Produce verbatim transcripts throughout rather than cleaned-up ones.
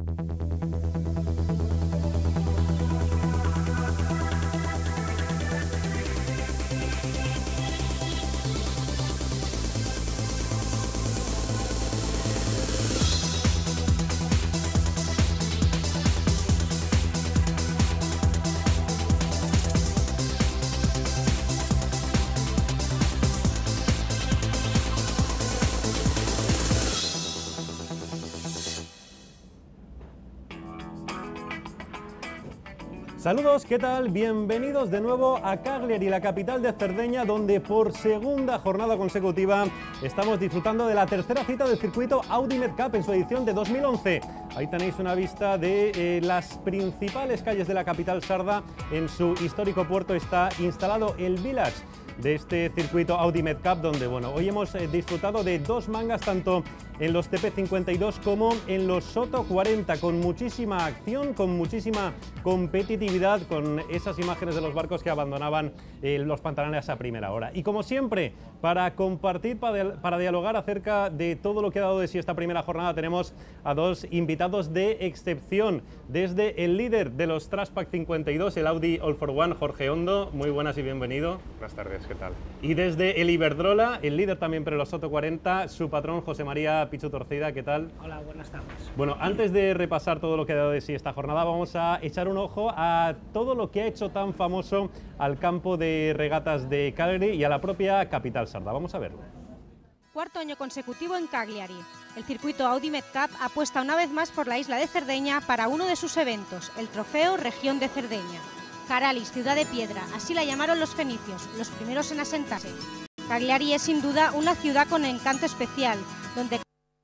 Saludos, ¿qué tal? Bienvenidos de nuevo a Cagliari, la capital de Cerdeña, donde por segunda jornada consecutiva estamos disfrutando de la tercera cita del circuito Audi Med Cup en su edición de dos mil once. Ahí tenéis una vista de eh, las principales calles de la capital sarda. En su histórico puerto está instalado el Village de este circuito Audi Med Cup, donde bueno, hoy hemos eh, disfrutado de dos mangas tanto en los T P cincuenta y dos como en los Soto cuarenta, con muchísima acción, con muchísima competitividad, con esas imágenes de los barcos que abandonaban eh, los pantalones a primera hora. Y como siempre, para compartir, para, para dialogar acerca de todo lo que ha dado de sí esta primera jornada, tenemos a dos invitados de excepción. Desde el líder de los Traspac cincuenta y dos, el Audi All for One, Jorge Hondo, muy buenas y bienvenido. Buenas tardes, ¿qué tal? Y desde el Iberdrola, el líder también para los Soto cuarenta, su patrón José María Pichu Torcida, ¿qué tal? Hola, buenas tardes. Bueno, antes de repasar todo lo que ha dado de sí esta jornada, vamos a echar un ojo a todo lo que ha hecho tan famoso al campo de regatas de Cagliari y a la propia capital sarda. Vamos a verlo. Cuarto año consecutivo en Cagliari. El circuito Audi Med Cup apuesta una vez más por la isla de Cerdeña para uno de sus eventos, el Trofeo Región de Cerdeña. Caralis, ciudad de piedra, así la llamaron los fenicios, los primeros en asentarse. Cagliari es sin duda una ciudad con encanto especial, donde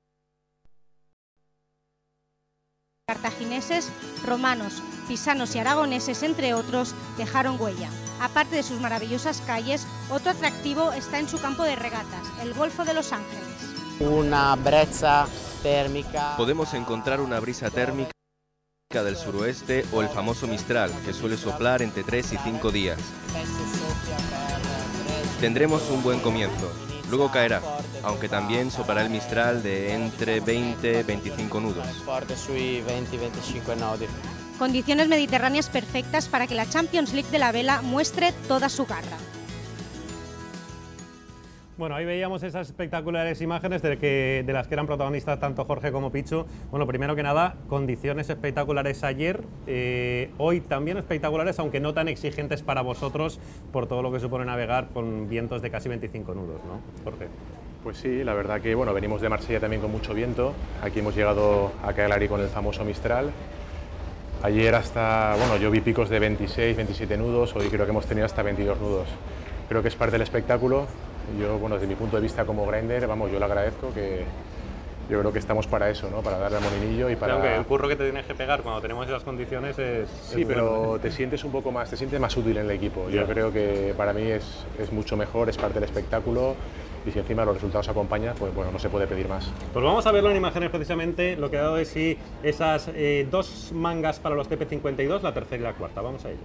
cartagineses, romanos, pisanos y aragoneses, entre otros, dejaron huella. Aparte de sus maravillosas calles, otro atractivo está en su campo de regatas, el Golfo de Los Ángeles. Una brezza térmica. Podemos encontrar una brisa térmica del suroeste o el famoso Mistral, que suele soplar entre tres y cinco días. Tendremos un buen comienzo, luego caerá, aunque también soplará el Mistral de entre veinte y veinticinco nudos. Condiciones mediterráneas perfectas para que la Champions League de la vela muestre toda su garra. Bueno, ahí veíamos esas espectaculares imágenes de, que, de las que eran protagonistas tanto Jorge como Pichu. Bueno, primero que nada, condiciones espectaculares ayer, eh, hoy también espectaculares, aunque no tan exigentes para vosotros por todo lo que supone navegar con vientos de casi veinticinco nudos, ¿no, Jorge? Pues sí, la verdad que bueno, venimos de Marsella también con mucho viento. Aquí hemos llegado a Cagliari con el famoso Mistral. Ayer hasta, bueno, yo vi picos de veintiséis, veintisiete nudos, hoy creo que hemos tenido hasta veintidós nudos. Creo que es parte del espectáculo. Yo, bueno, desde mi punto de vista como grinder, vamos, yo le agradezco, que yo creo que estamos para eso, ¿no? Para darle al molinillo y para... Aunque el curro que te tienes que pegar cuando tenemos esas condiciones es... Sí, es pero bueno, ¿eh? te sientes un poco más, te sientes más útil en el equipo. Ya. Yo creo que para mí es, es mucho mejor, es parte del espectáculo y si encima los resultados acompañan, pues bueno, no se puede pedir más. Pues vamos a verlo en imágenes precisamente, lo que ha dado de sí esas eh, dos mangas para los T P cincuenta y dos, la tercera y la cuarta. Vamos a ello.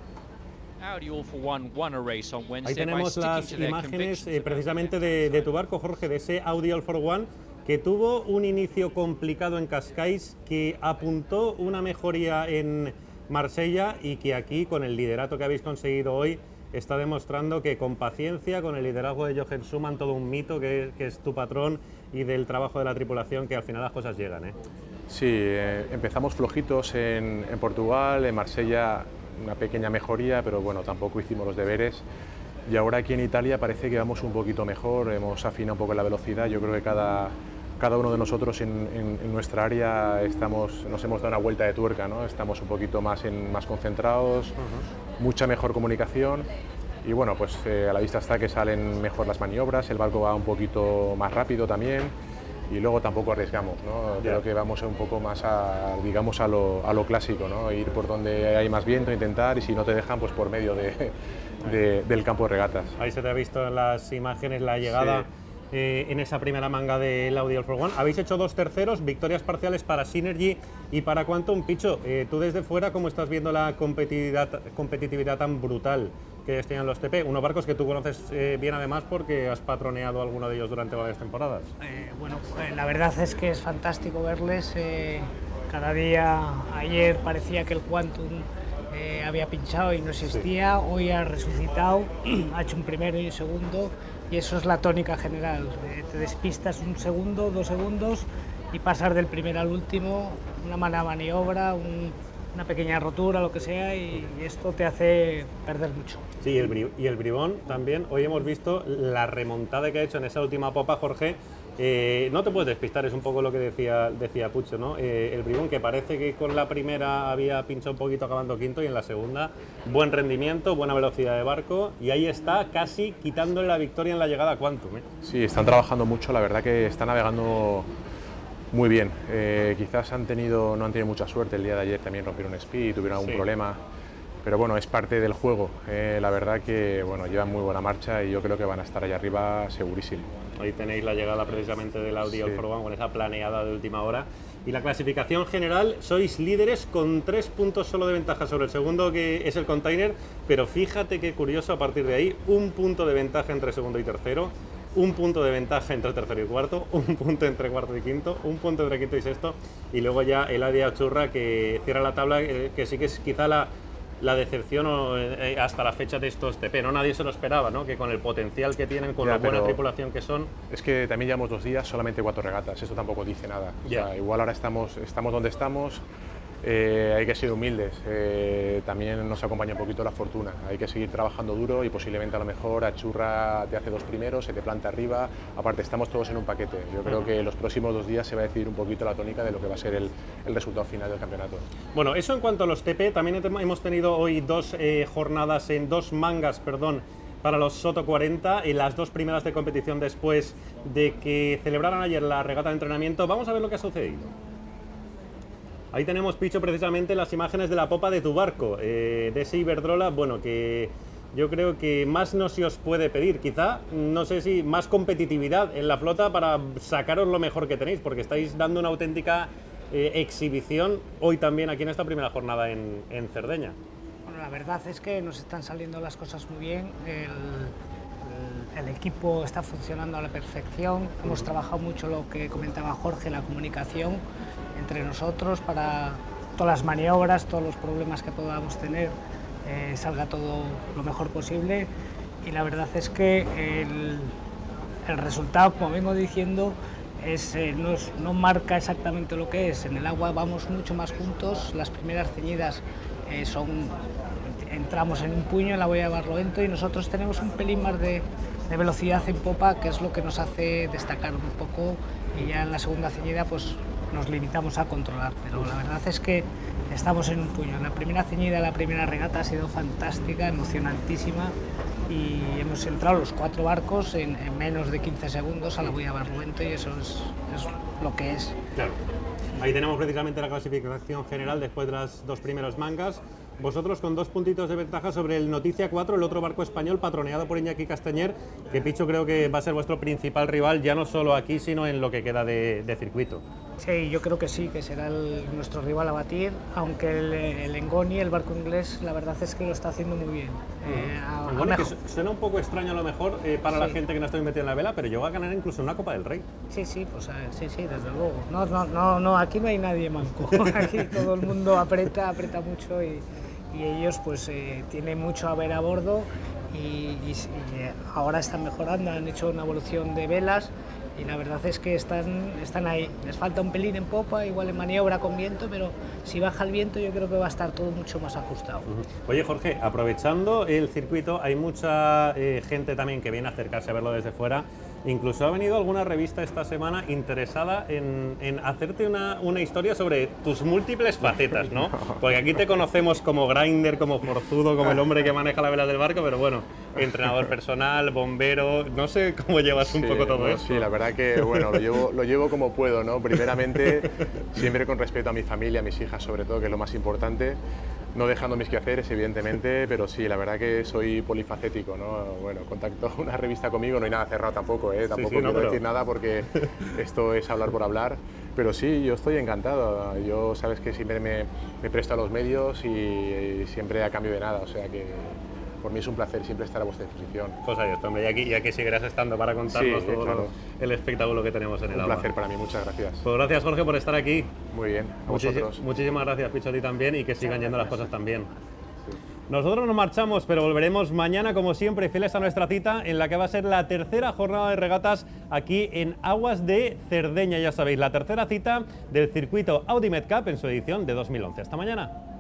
Ahí tenemos las imágenes eh, precisamente de, de tu barco, Jorge, de ese Audi All for One, que tuvo un inicio complicado en Cascais, que apuntó una mejoría en Marsella y que aquí, con el liderato que habéis conseguido hoy, está demostrando que con paciencia, con el liderazgo de Jochen Schumann, todo un mito que, que es tu patrón, y del trabajo de la tripulación, que al final las cosas llegan, ¿eh? Sí, eh, empezamos flojitos en, en Portugal, en Marsella una pequeña mejoría, pero bueno, tampoco hicimos los deberes. Y ahora aquí en Italia parece que vamos un poquito mejor, hemos afinado un poco la velocidad. Yo creo que cada, cada uno de nosotros en, en, en nuestra área estamos, nos hemos dado una vuelta de tuerca, ¿no? Estamos un poquito más, en, más concentrados, uh-huh. Mucha mejor comunicación. Y bueno, pues eh, a la vista está que salen mejor las maniobras, el barco va un poquito más rápido también. Y luego tampoco arriesgamos, ¿no? Creo yeah. que vamos un poco más a, digamos, a lo, a lo clásico, ¿no? Ir por donde hay más viento, intentar, y si no te dejan, pues por medio de, de, del campo de regatas. Ahí se te ha visto en las imágenes la llegada sí. eh, en esa primera manga del Audi All for One. Habéis hecho dos terceros, victorias parciales para Synergy y para Quantum. Picho, eh, tú desde fuera, ¿cómo estás viendo la competitividad, competitividad tan brutal que tenían los T P? Unos barcos que tú conoces eh, bien además porque has patroneado alguno de ellos durante varias temporadas. Eh, bueno, eh, la verdad es que es fantástico verles. Eh, Cada día, ayer parecía que el Quantum eh, había pinchado y no existía, sí. Hoy ha resucitado, ha hecho un primero y un segundo, y eso es la tónica general. Eh, te despistas un segundo, dos segundos, y pasar del primer al último, una mala maniobra, un, una pequeña rotura, lo que sea, y, y esto te hace perder mucho. Sí, y el, y el Bribón también, hoy hemos visto la remontada que ha hecho en esa última popa, Jorge. Eh, no te puedes despistar, es un poco lo que decía, decía Pucho, ¿no? Eh, el Bribón, que parece que con la primera había pinchado un poquito acabando quinto, y en la segunda buen rendimiento, buena velocidad de barco, y ahí está casi quitándole la victoria en la llegada a Quantum, ¿eh? Sí, están trabajando mucho, la verdad que está navegando muy bien. Eh, quizás han tenido, no han tenido mucha suerte, el día de ayer también rompieron speed, tuvieron algún sí. problema, pero bueno, es parte del juego. Eh, la verdad que bueno, llevan muy buena marcha y yo creo que van a estar allá arriba segurísimo. Ahí tenéis la llegada precisamente del Audi sí. All-for One con esa planeada de última hora. Y la clasificación general, sois líderes con tres puntos solo de ventaja sobre el segundo, que es el Container, pero fíjate qué curioso, a partir de ahí, un punto de ventaja entre segundo y tercero, un punto de ventaja entre tercero y cuarto, un punto entre cuarto y quinto, un punto entre quinto y sexto, y luego ya el Audi Achurra, que cierra la tabla, que sí que es quizá la... la decepción eh, hasta la fecha de estos T P, ¿no? Nadie se lo esperaba, ¿no? Que con el potencial que tienen, con ya, la buena tripulación que son... Es que también llevamos dos días, solamente cuatro regatas, eso tampoco dice nada. O sea, igual ahora estamos, estamos donde estamos, eh, hay que ser humildes, eh, también nos acompaña un poquito la fortuna, hay que seguir trabajando duro y posiblemente a lo mejor Achurra te hace dos primeros, se te planta arriba, aparte estamos todos en un paquete. Yo creo que los próximos dos días se va a decidir un poquito la tónica de lo que va a ser el, el resultado final del campeonato. Bueno, eso en cuanto a los T P, también hemos tenido hoy dos eh, jornadas, en dos mangas, perdón, para los Soto cuarenta, en las dos primeras de competición después de que celebraran ayer la regata de entrenamiento. Vamos a ver lo que ha sucedido. Ahí tenemos, Picho, precisamente las imágenes de la popa de tu barco, eh, de ese Iberdrola, bueno, que yo creo que más no se os puede pedir, quizá, no sé si más competitividad en la flota para sacaros lo mejor que tenéis, porque estáis dando una auténtica eh, exhibición hoy también aquí en esta primera jornada en, en Cerdeña. Bueno, la verdad es que nos están saliendo las cosas muy bien, el, el, el equipo está funcionando a la perfección, hemos trabajado mucho lo que comentaba Jorge, la comunicación entre nosotros para todas las maniobras, todos los problemas que podamos tener, eh, salga todo lo mejor posible, y la verdad es que el, el resultado, como vengo diciendo, es, eh, no, es, no marca exactamente lo que es. En el agua vamos mucho más juntos, las primeras ceñidas eh, son, entramos en un puño en la boya de barlovento y nosotros tenemos un pelín más de, de velocidad en popa, que es lo que nos hace destacar un poco, y ya en la segunda ceñida pues nos limitamos a controlar, pero la verdad es que estamos en un puño. La primera ceñida, la primera regata ha sido fantástica, emocionantísima, y hemos entrado los cuatro barcos en, en menos de quince segundos a la boya de barlovento, y eso es, es lo que es. Claro. Ahí tenemos precisamente la clasificación general después de las dos primeras mangas. Vosotros con dos puntitos de ventaja sobre el Noticia cuatro, el otro barco español patroneado por Iñaki Castañer, que Picho creo que va a ser vuestro principal rival, ya no solo aquí, sino en lo que queda de, de circuito. Sí, yo creo que sí, que será el, nuestro rival a batir, aunque el, el Engoni, el barco inglés, la verdad es que lo está haciendo muy bien. Eh, a, Engoni, a que suena un poco extraño a lo mejor eh, para sí. la gente que no está metida en la vela, pero llegó a ganar incluso una Copa del Rey. Sí, sí, pues sí, sí, desde luego. No, no, no, no, aquí no hay nadie manco, aquí todo el mundo aprieta, aprieta mucho, y, y ellos pues eh, tienen mucho a ver a bordo, y, y, y ahora están mejorando, han hecho una evolución de velas, y la verdad es que están, están ahí. Les falta un pelín en popa, igual en maniobra con viento, pero si baja el viento yo creo que va a estar todo mucho más ajustado. Uh-huh. Oye, Jorge, aprovechando el circuito, hay mucha eh, gente también que viene a acercarse a verlo desde fuera. Incluso ha venido alguna revista esta semana interesada en, en hacerte una, una historia sobre tus múltiples facetas, ¿no? Porque aquí te conocemos como grinder, como forzudo, como el hombre que maneja la vela del barco, pero bueno, entrenador personal, bombero, no sé cómo llevas un sí, poco todo bueno, esto. Sí, la verdad que bueno, lo llevo, lo llevo como puedo, ¿no? Primeramente, siempre con respeto a mi familia, a mis hijas sobre todo, que es lo más importante. No dejando mis quehaceres, evidentemente, pero sí, la verdad que soy polifacético, ¿no? Bueno, contactó una revista conmigo, no hay nada cerrado tampoco, ¿eh? Tampoco sí, sí, quiero no, pero... decir nada porque esto es hablar por hablar, pero sí, yo estoy encantado. Yo, sabes que siempre me, me presto a los medios y, y siempre a cambio de nada, o sea que por mí es un placer siempre estar a vuestra disposición. Pues ahí está, hombre, y aquí, y aquí seguirás estando para contarnos Sí, todo claro. el espectáculo que tenemos en el Un agua. placer para mí, muchas gracias. Pues gracias, Jorge, por estar aquí. Muy bien, a Muchis- vosotros. muchísimas gracias, Picho, a ti también, y que sigan yendo las cosas tan bien. Nosotros nos marchamos, pero volveremos mañana, como siempre, fieles a nuestra cita, en la que va a ser la tercera jornada de regatas aquí en Aguas de Cerdeña. Ya sabéis, la tercera cita del circuito Audimed Cup en su edición de dos mil once. Hasta mañana.